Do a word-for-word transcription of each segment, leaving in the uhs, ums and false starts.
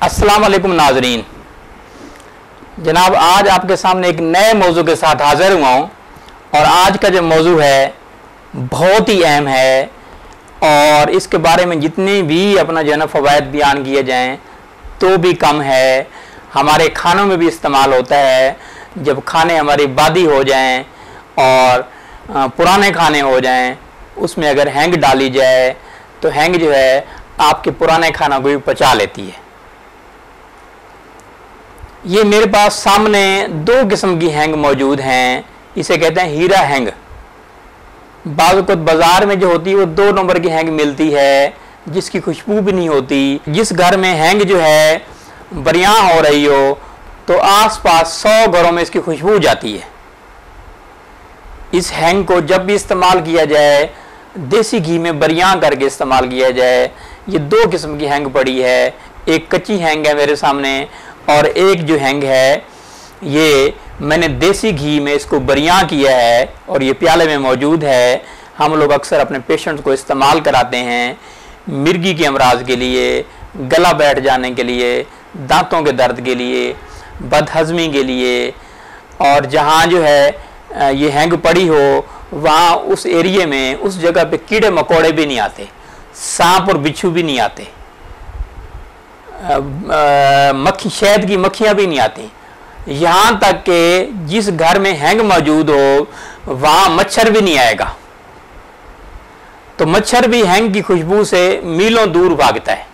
अस्सलाम वालेकुम नाजरीन। जनाब, आज आपके सामने एक नए मौजू के साथ हाज़िर हुआ हूँ और आज का जो मौजू है बहुत ही अहम है और इसके बारे में जितनी भी अपना जो है ना फ़वाइद बयान किए जाएँ तो भी कम है। हमारे खानों में भी इस्तेमाल होता है। जब खाने हमारी बादी हो जाएं और पुराने खाने हो जाएं, उसमें अगर हैंग डाली जाए तो हैंग जो है आपके पुराने खाना को भी पचा लेती है। ये मेरे पास सामने दो किस्म की हैंग मौजूद हैं। इसे कहते हैं हीरा हैंग। बाज़ वक़्त बाज़ार में जो होती है वो दो नंबर की हैंग मिलती है जिसकी खुशबू भी नहीं होती। जिस घर में हैंग जो है बरियां हो रही हो तो आसपास सौ घरों में इसकी खुशबू जाती है। इस हैंग को जब भी इस्तेमाल किया जाए देसी घी में बरियां करके इस्तेमाल किया जाए। ये दो किस्म की हैंग पड़ी है, एक कच्ची हैंग है मेरे सामने और एक जो हैंग है ये मैंने देसी घी में इसको बरियां किया है और ये प्याले में मौजूद है। हम लोग अक्सर अपने पेशेंट्स को इस्तेमाल कराते हैं मिर्गी के अमराज के लिए, गला बैठ जाने के लिए, दांतों के दर्द के लिए, बदहज़मी के लिए। और जहाँ जो है ये हैंग पड़ी हो वहाँ उस एरिए में उस जगह पे कीड़े मकोड़े भी नहीं आते, सांप और बिच्छू भी नहीं आते, मक्खी शहद की मक्खियाँ भी नहीं आती। यहाँ तक कि जिस घर में हैंग मौजूद हो वहाँ मच्छर भी नहीं आएगा। तो मच्छर भी हैंग की खुशबू से मीलों दूर भागता है।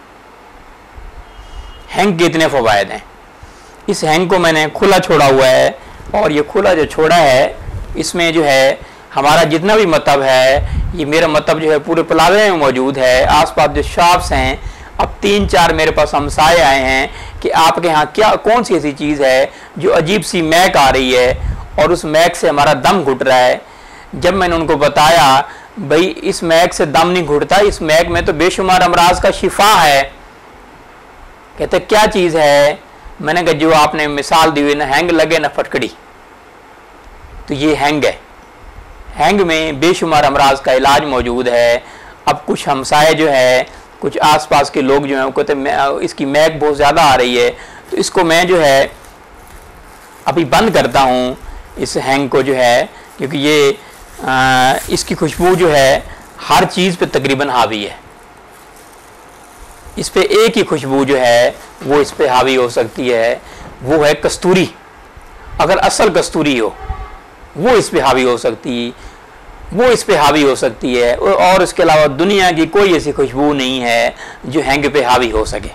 हैंग के इतने फ़वाइद हैं। इस हैंग को मैंने खुला छोड़ा हुआ है और ये खुला जो छोड़ा है इसमें जो है हमारा जितना भी मतलब है, ये मेरा मतलब जो है पूरे प्लावे में मौजूद है। आसपास जो शॉप्स हैं, अब तीन चार मेरे पास हमसाए आए हैं कि आपके यहाँ क्या कौन सी ऐसी चीज़ है जो अजीब सी महक आ रही है और उस महक से हमारा दम घुट रहा है। जब मैंने उनको बताया भाई इस महक से दम नहीं घुटता, इस महक में तो बेशुमार अमराज का शिफा है। कहते क्या चीज़ है? मैंने कहा जो आपने मिसाल दी हुई ना हैंग लगे ना फटकड़ी, तो ये हैंग है। हैंग में बेशुमार अमराज का इलाज मौजूद है। अब कुछ हमसाए जो है, कुछ आसपास के लोग जो हैं वो कहते हैं इसकी महक बहुत ज़्यादा आ रही है, तो इसको मैं जो है अभी बंद करता हूँ इस हैंग को जो है, क्योंकि ये आ, इसकी खुशबू जो है हर चीज़ पे तकरीबन हावी है। इस पे एक ही खुशबू जो है वो इस पे हावी हो सकती है, वो है कस्तूरी। अगर असल कस्तूरी हो वो इस पे हावी हो सकती वो इस पे हावी हो सकती है और इसके अलावा दुनिया की कोई ऐसी खुशबू नहीं है जो हैंग पे हावी हो सके।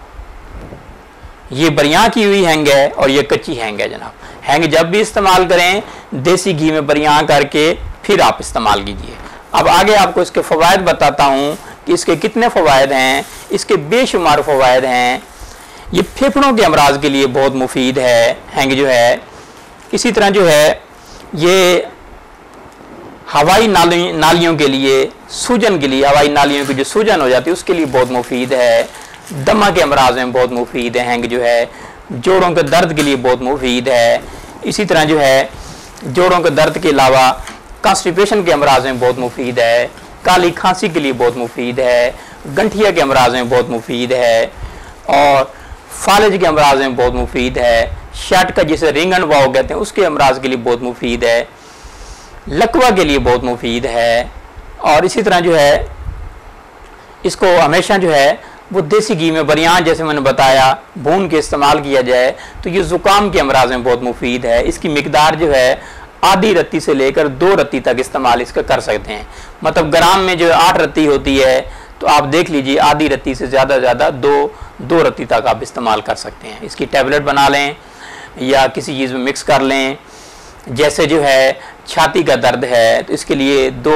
ये बरियां की हुई हैंग है और ये कच्ची हैंग है जनाब। हैंग जब भी इस्तेमाल करें देसी घी में बरियां करके फिर आप इस्तेमाल कीजिए। अब आगे आपको इसके फ़वाइद बताता हूँ कि इसके कितने फ़वाइद हैं। इसके बेशुमार फ़वाइद हैं। ये फेफड़ों के अमराज के लिए बहुत मुफीद है हैंग जो है। इसी तरह जो है ये हवाई नाली नालियों के लिए, सूजन के लिए, हवाई नालियों की जो सूजन हो जाती है उसके लिए बहुत मुफीद है। दमा के अमराज में बहुत मुफीद है हैंग जो है। जोड़ों के दर्द के लिए बहुत मुफीद है। इसी तरह जो है जोड़ों के दर्द के अलावा कॉन्स्टिपेशन के अमराज में बहुत मुफीद है। काली खांसी के लिए बहुत मुफीद है। गंठिया के अमराज में बहुत मुफीद है और फालज के अमराज में बहुत मुफीद है। शट का जिसे रिंगन वाव कहते हैं उसके अमराज के लिए बहुत मुफीद है। लकवा के लिए बहुत मुफीद है। और इसी तरह जो है इसको हमेशा जो है वो देसी घी में बरियां जैसे मैंने बताया भून के इस्तेमाल किया जाए तो ये ज़ुकाम के अमराज में बहुत मुफीद है। इसकी मिकदार जो है आधी रत्ती से लेकर दो रत्ती तक इस्तेमाल इसका कर सकते हैं। मतलब ग्राम में जो आठ रत्ती होती है तो आप देख लीजिए आधी रत्ती से ज़्यादा ज़्यादा दो दो रत्ती तक आप इस्तेमाल कर सकते हैं। इसकी टैबलेट बना लें या किसी चीज़ में मिक्स कर लें। जैसे जो है छाती का दर्द है तो इसके लिए दो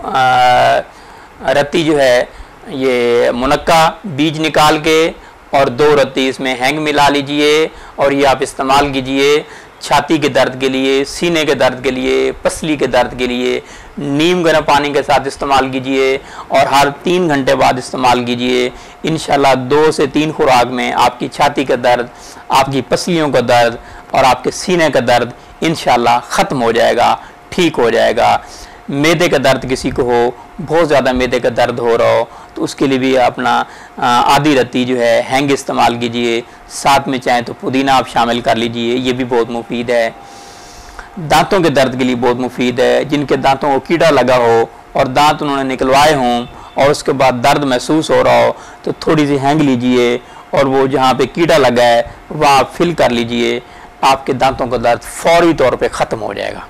रत्ती जो है ये मुनक्का बीज निकाल के और दो रत्ती इसमें हैंग मिला लीजिए और ये आप इस्तेमाल कीजिए। छाती के दर्द के लिए, सीने के दर्द के लिए, पसली के दर्द के लिए नीम गर्म पानी के साथ इस्तेमाल कीजिए और हर तीन घंटे बाद इस्तेमाल कीजिए। इंशाल्लाह दो से तीन खुराक में आपकी छाती का दर्द, आपकी पसलियों का दर्द और आपके सीने का दर्द इंशाल्लाह ख़त्म हो जाएगा, ठीक हो जाएगा। मैदे का दर्द किसी को हो, बहुत ज़्यादा मैदे का दर्द हो रहा हो तो उसके लिए भी अपना आधी रत्ती जो है हैंग इस्तेमाल कीजिए। साथ में चाहें तो पुदीना आप शामिल कर लीजिए, ये भी बहुत मुफीद है। दांतों के दर्द के लिए बहुत मुफीद है। जिनके दांतों को कीड़ा लगा हो और दांत उन्होंने निकलवाए हों और उसके बाद दर्द महसूस हो रहा हो तो थोड़ी सी हैंग लीजिए और वो जहाँ पे कीड़ा लगा है वहाँ आप फिल कर लीजिए, आपके दांतों का दर्द फौरी तौर पे ख़त्म हो जाएगा।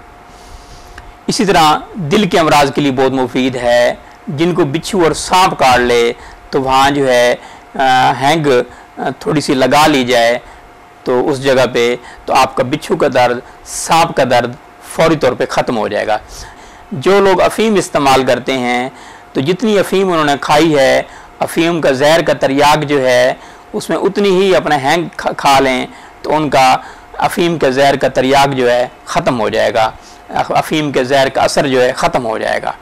इसी तरह दिल के अमराज के लिए बहुत मुफीद है। जिनको बिच्छू और सांप काट ले तो वहाँ जो है आ, हैंग थोड़ी सी लगा ली जाए तो उस जगह पे तो आपका बिच्छू का दर्द, सांप का दर्द फौरी तौर पे ख़त्म हो जाएगा। जो लोग अफ़ीम इस्तेमाल करते हैं तो जितनी अफ़ीम उन्होंने खाई है, अफ़ीम का जहर का तरियाक जो है उसमें उतनी ही अपना हैंग खा, खा लें तो उनका अफ़ीम के जहर का तरियाक जो है ख़त्म हो जाएगा, अफ़ीम के जहर का असर जो है ख़त्म हो जाएगा।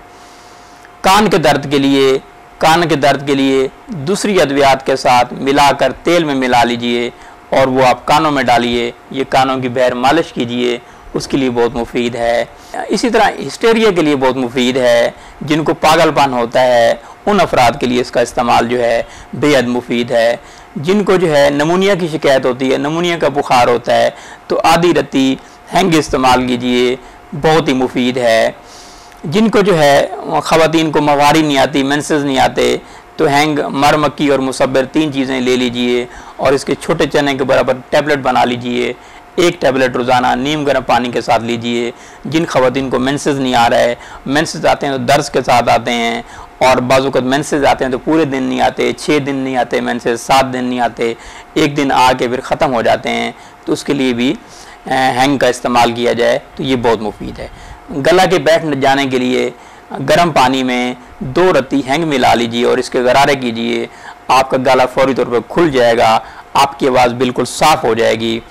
कान के दर्द के लिए कान के दर्द के लिए दूसरी अद्वियात के साथ मिलाकर तेल में मिला लीजिए और वो आप कानों में डालिए, ये कानों की बहर मालिश कीजिए, उसके लिए बहुत मुफीद है। इसी तरह हिस्टेरिया के लिए बहुत मुफीद है। जिनको पागलपन होता है उन अफराद के लिए इसका इस्तेमाल जो है बेहद मुफीद है। जिनको जो है नमूनिया की शिकायत होती है, नमूनिया का बुखार होता है तो आधी रत्ती हैंग इस्तेमाल कीजिए, बहुत ही मुफीद है। जिनको जो है ख़वातीन को महवारी नहीं आती, मेंसेस नहीं आते तो हैंग, मर मक्की और मुसब्बिर तीन चीज़ें ले लीजिए और इसके छोटे चने के बराबर टैबलेट बना लीजिए। एक टैबलेट रोज़ाना नीम गर्म पानी के साथ लीजिए। जिन ख़वातीन को मेंसेस नहीं आ रहा है, मेंसेस आते हैं तो दर्द के साथ आते हैं और बाज़ मेंसेस आते हैं तो पूरे दिन नहीं आते, छः दिन नहीं आते मेंसेस, सात दिन नहीं आते, एक दिन आके फिर ख़त्म हो जाते हैं, तो उसके लिए भी हैंग का इस्तेमाल किया जाए तो ये बहुत मुफीद है। गला के बैठ जाने के लिए गर्म पानी में दो रत्ती हैंग मिला लीजिए और इसके गरारे कीजिए, आपका गला फौरी तौर पर खुल जाएगा, आपकी आवाज़ बिल्कुल साफ़ हो जाएगी।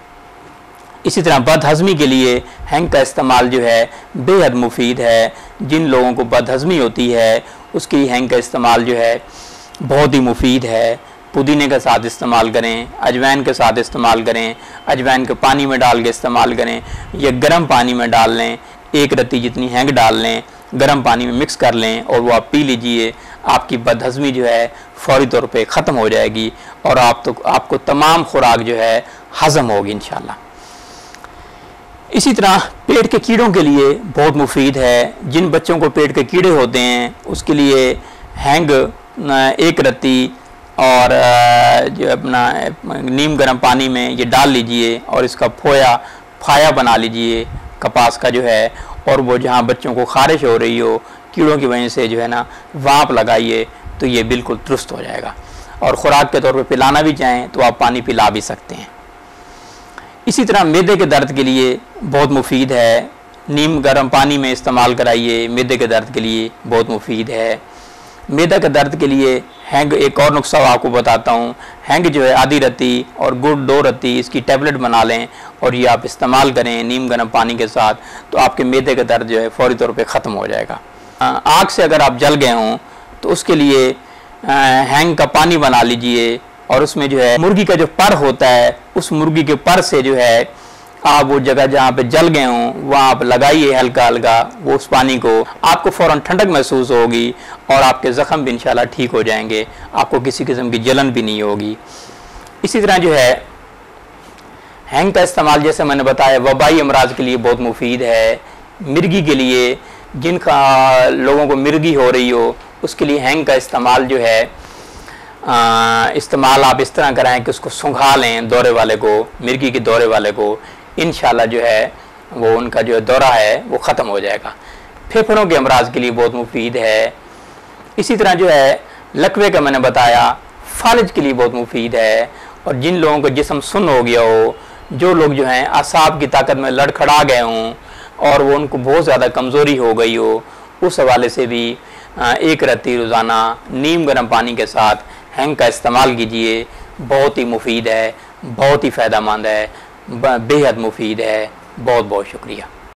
इसी तरह बदहज़मी के लिए हैंग का इस्तेमाल जो है बेहद मुफीद है। जिन लोगों को बदहज़मी होती है उसके लिए हैंग का इस्तेमाल जो है बहुत ही मुफीद है। पुदीने के साथ इस्तेमाल करें, अजवाइन के साथ इस्तेमाल करें, अजवाइन के पानी में डाल के इस्तेमाल करें या गर्म पानी में डाल लें, एक रत्ती जितनी हैंग डाल लें, गर्म पानी में मिक्स कर लें और वो आप पी लीजिए, आपकी बदहज़मी जो है फौरी तौर पे ख़त्म हो जाएगी और आप तो आपको तमाम खुराक जो है हज़म होगी इंशाल्लाह। इसी तरह पेट के कीड़ों के लिए बहुत मुफीद है। जिन बच्चों को पेट के कीड़े होते हैं उसके लिए हैंग एक रत्ती और जो अपना नीम गर्म पानी में ये डाल लीजिए और इसका फोया फाया बना लीजिए कपास का जो है, और वो जहाँ बच्चों को खारिश हो रही हो कीड़ों की वजह से जो है ना वाँप लगाइए तो ये बिल्कुल दुरुस्त हो जाएगा। और ख़ुराक के तौर पे पिलाना भी चाहें तो आप पानी पिला भी सकते हैं। इसी तरह मैदे के दर्द के लिए बहुत मुफीद है, नीम गर्म पानी में इस्तेमाल कराइए, मैदे के दर्द के लिए बहुत मुफीद है। मैदा के दर्द के लिए हैंग, एक और नुस्खा आपको बताता हूँ, हैंग जो है आधी रत्ती और गुड़ दो रत्ती इसकी टैबलेट बना लें और ये आप इस्तेमाल करें नीम गर्म पानी के साथ तो आपके मैदे का दर्द जो है फौरी तौर पे ख़त्म हो जाएगा। आग से अगर आप जल गए हों तो उसके लिए हैंग का पानी बना लीजिए और उसमें जो है मुर्गी का जो पर होता है उस मुर्गी के पर से जो है आप वो जगह जहाँ पे जल गए हों वहाँ आप लगाइए हल्का हल्का वो उस पानी को, आपको फ़ौरन ठंडक महसूस होगी और आपके ज़ख़म भी इंशाल्लाह ठीक हो जाएंगे, आपको किसी किस्म की जलन भी नहीं होगी। इसी तरह जो है हैंग का इस्तेमाल जैसे मैंने बताया वबाई अमराज के लिए बहुत मुफीद है। मिर्गी के लिए, जिनका लोगों को मिर्गी हो रही हो उसके लिए हैंग का इस्तेमाल जो है इस्तेमाल आप इस तरह कराएं कि उसको सुंघा लें दौरे वाले को, मिर्गी के दौरे वाले को, इंशाल्लाह जो है वो उनका जो दौरा है वो ख़त्म हो जाएगा। फेफड़ों के अमराज के लिए बहुत मुफीद है। इसी तरह जो है लकवे का मैंने बताया, फालिज के लिए बहुत मुफीद है। और जिन लोगों को जिस्म सुन्न हो गया हो, जो लोग जो हैं असाब की ताकत में लड़खड़ा गए हों और वो उनको बहुत ज़्यादा कमज़ोरी हो गई हो, उस हवाले से भी एक रत्ती रोज़ाना नीम गर्म पानी के साथ हैंग का इस्तेमाल कीजिए, बहुत ही मुफीद है, बहुत ही फ़ायदेमंद है, बेहद मुफीद है। बहुत बहुत शुक्रिया।